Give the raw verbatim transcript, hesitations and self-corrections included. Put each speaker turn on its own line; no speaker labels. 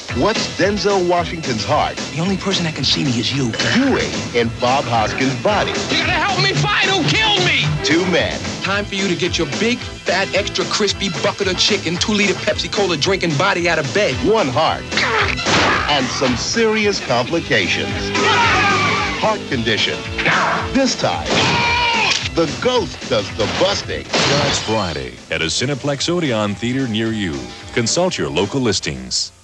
What's Denzel Washington's heart
The only person that can see me is you.
doing in Bob Hoskins' body?
You gotta help me find who killed me!
Two men,
Time for you to get your big, fat, extra crispy bucket of chicken, two-liter Pepsi-Cola drinking body out of bed.
one heart, and some serious complications. Heart condition. This time, the ghost does the busting.
Starts Friday at a Cineplex Odeon theater near you. Consult your local listings.